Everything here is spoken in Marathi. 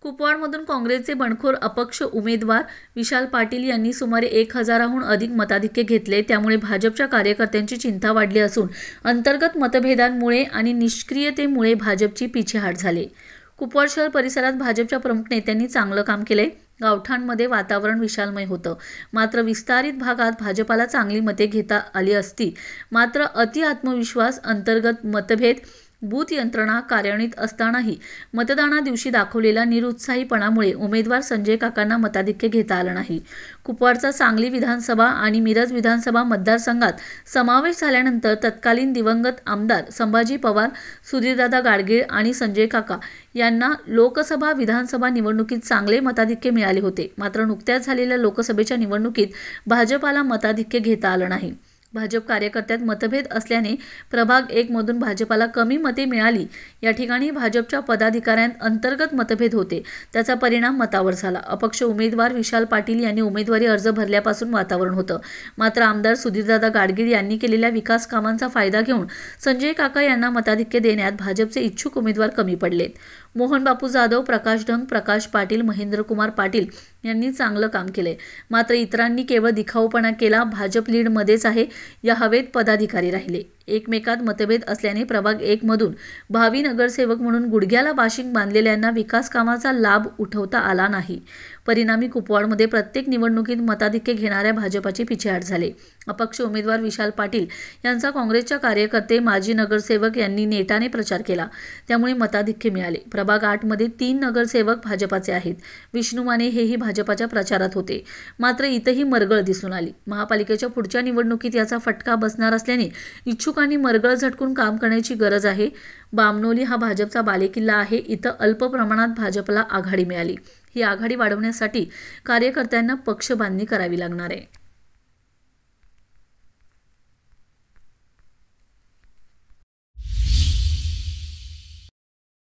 कुपवाडमधून काँग्रेसचे बंडखोर अपक्ष उमेदवार विशाल पाटील यांनी सुमारे 1000हून अधिक मताधिक्य घेतले। त्यामुळे भाजपच्या कार्यकर्त्यांची चिंता वाढली असून अंतर्गत मतभेदांमुळे आणि निष्क्रियतेमुळे भाजपची पिछेहाट झाली। कुपवाड शहर परिसरात भाजपच्या प्रमुख नेत्यांनी चांगलं काम केले। गावठाणमध्ये वातावरण विशालमय होतं। मात्र विस्तारित भागात भाजपाला चांगली मते घेता आली असती। मात्र अति आत्मविश्वास, अंतर्गत मतभेद, बूथ यंत्रणा कार्यान्वित असतानाही मतदाना दिवशी दाखवलेल्या निरुत्साहीपणामुळे उमेदवार संजय काकांना मताधिक्य घेता आलं नाही। कुपवाडचा सांगली विधानसभा आणि मिरज विधानसभा मतदारसंघात समावेश झाल्यानंतर तत्कालीन दिवंगत आमदार संभाजी पवार, सुधीरदादा गाडगीळ आणि संजय काका यांना लोकसभा विधानसभा निवडणुकीत चांगले मताधिक्य मिळाले होते। मात्र नुकत्याच झालेल्या लोकसभेच्या निवडणुकीत भाजपाला मताधिक्य घेता आलं नाही। भाजप कार्यकर्त्यात मतभेद असल्याने प्रभाग 1 मधून भाजपाला कमी मते मिळाली। या ठिकाणी भाजपच्या पदाधिकाऱ्यांत अंतर्गत मतभेद होते, त्याचा परिणाम मतावर झाला। अपक्ष उमेदवार विशाल पाटील यांनी उमेदवारी अर्ज भरल्यापासून वातावरण होतं। मात्र आमदार सुधीरदादा गाडगीळ यांनी केलेल्या विकास कामांचा फायदा घेऊन संजय काका यांना मताधिक्य देण्यात भाजपचे इच्छुक उमेदवार कमी पडलेत। मोहन बापू जाधव, प्रकाश ढंग, प्रकाश पाटील, महेंद्रकुमार पाटील यांनी चांगलं काम केले। मात्र इतरांनी केवळ दिखाऊपणा केला। भाजप लीडमध्येच आहे या हवेत पदाधिकारी राहिले। एकमेकात मतभेद असल्याने प्रभाग 1 मधून भावी नगरसेवक म्हणून गुडघ्याला बाशिंग बांधलेल्यांना विकास कामाचा लाभ उठवता आला नाही। परिणामी कुपवाडमध्ये प्रत्येक निवडणुकीत मताधिक्य घेणाऱ्या भाजपाची पिछेहाट झाली। अपक्ष उमेदवार विशाल पाटील यांचा काँग्रेसच्या कार्यकर्ते, माजी नगरसेवक यांनी नेटाने प्रचार केला, त्यामुळे मताधिक्य मिळाले। प्रभाग 8 मध्ये 3 नगरसेवक भाजपाचे आहेत। विष्णू माने हेही भाजपाच्या प्रचारात होते। मात्र इथंही मरगळ दिसून आली। महापालिकेच्या पुढच्या निवडणुकीत याचा फटका बसणार असल्याने इच्छुकांनी मरगळ झटकून काम करण्याची गरज आहे। बामनोली हा भाजपचा बालेकिल्ला आहे। इथं अल्प प्रमाणात भाजपला आघाडी मिळाली। ही आघाडी वाढवण्यासाठी कार्यकर्त्यांना पक्षबांधणी करावी लागणार आहे।